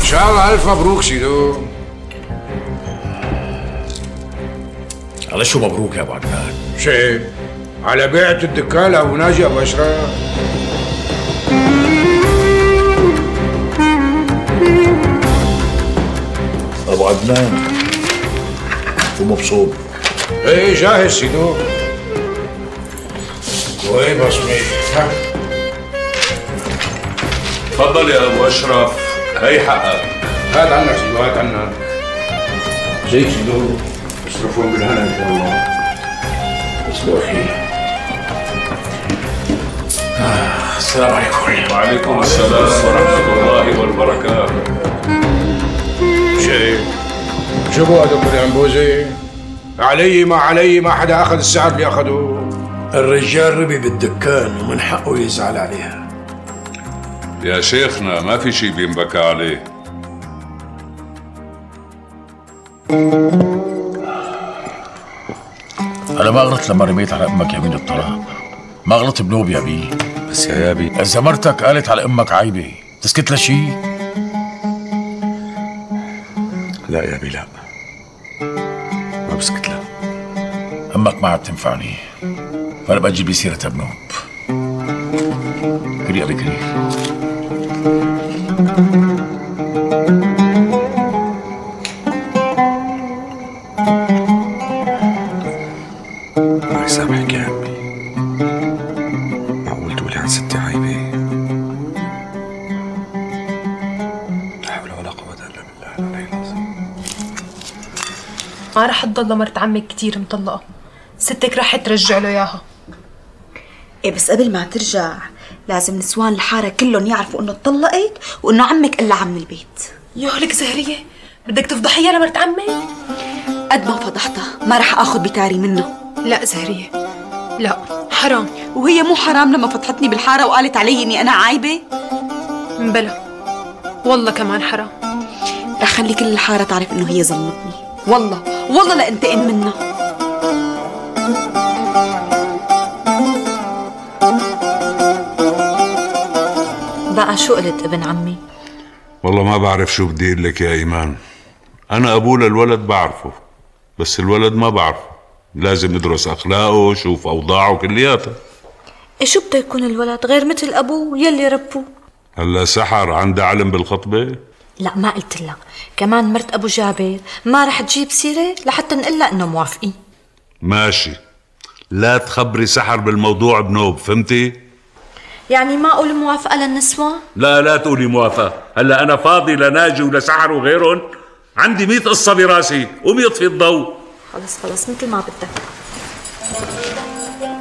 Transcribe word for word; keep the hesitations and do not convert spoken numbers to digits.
شاء الله الف مبروك سيدو. على شو مبروك يا ابو عدنان؟ شيء على بيعة الدكان لابو ناجي ابو اشرف. ابو عدنان شو مبسوط؟ ايه جاهز سيدو. وين بصمي؟ ها تفضل يا ابو اشرف، هي حقك. هات عنا سيدو، هات عنا. زيك سيدو، اصرفون بالهنا ان شاء الله. اسلو اخي. آه السلام عليكم. وعليكم السلام ورحمه الله وبركاته. شيء شو بقى دكتور يا عنبوزي؟ علي ما علي، ما حدا اخذ السعر اللي اخذه. الرجال ربي بالدكان ومن حقه يزعل عليها. يا شيخنا ما في شيء بينبكى عليه. انا ما غلطت لما رميت على امك يمين الطلاق، ما غلط بنوب يا بي. بس يا يابي اذا مرتك قالت على امك عيبه تسكت لها شيء؟ لا يا بي لا، ما بسكت لها. امك ما عاد تنفعني، فانا بجيب لي سيرتها بنوب. كري ابي كري. الله يسامحك يا عمي، معقول تقولي عن ستي عيبه؟ لا حول ولا قوة الا بالله العلي العظيم. ما رح تضل مرت عمك كثير مطلقة، ستك رح ترجع له اياها. ايه بس قبل ما ترجع لازم نسوان الحارة كلهم يعرفوا انه اتطلقت وانه عمك قلع من البيت. يهلك زهرية، بدك تفضحيها لمرت عمك؟ قد ما فضحتها ما رح اخذ بتاري منه. لا زهرية، لا حرام. وهي مو حرام لما فضحتني بالحارة وقالت علي اني انا عايبة؟ بلا والله كمان حرام. رح خلي كل الحارة تعرف انه هي ظلمتني، والله والله لانتقم منها. بقى شو قلت ابن عمي؟ والله ما بعرف شو بدي اقول لك يا ايمان. انا ابوه للولد بعرفه، بس الولد ما بعرفه. لازم ندرس اخلاقه، شوف اوضاعه كلياتها. إيه شو بده يكون الولد غير مثل ابوه يلي ربوه؟ هلا سحر عندها علم بالخطبه؟ لا ما قلت لها، كمان مرت ابو جابر ما رح تجيب سيره لحتى نقول لها انه موافقين. ماشي، لا تخبري سحر بالموضوع بنوب، فهمتي؟ يعني ما اقول موافقه للنسوان؟ لا لا تقولي موافقة. هلا أنا فاضي لناجي ولسحر وغيرهم، عندي مئة قصة براسي، قومي اطفي الضوء. خلص خلص مثل ما بدك.